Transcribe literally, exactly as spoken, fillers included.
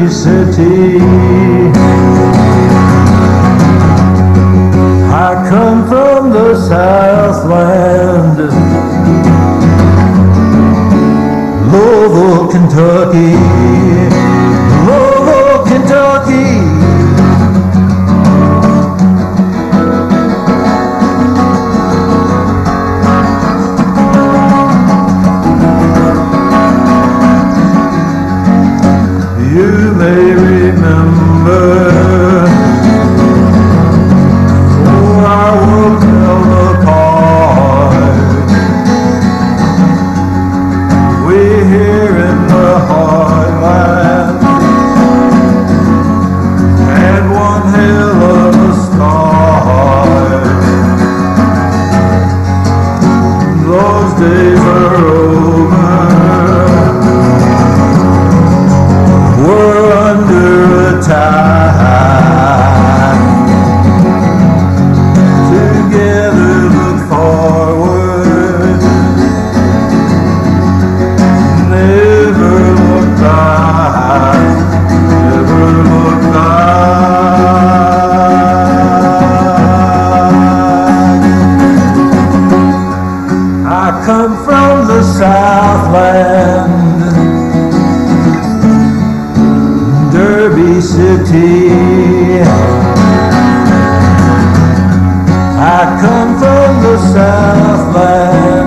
City. I come from the Southland, Louisville, Kentucky, Louisville, Kentucky. You may remember, oh, I will tell the part. We're here in the heartland, and one hell of a start. Those days are over. We're under attack. Together look forward, never look back, never look back. I come from the Southland, Derby City. I come from the Southland.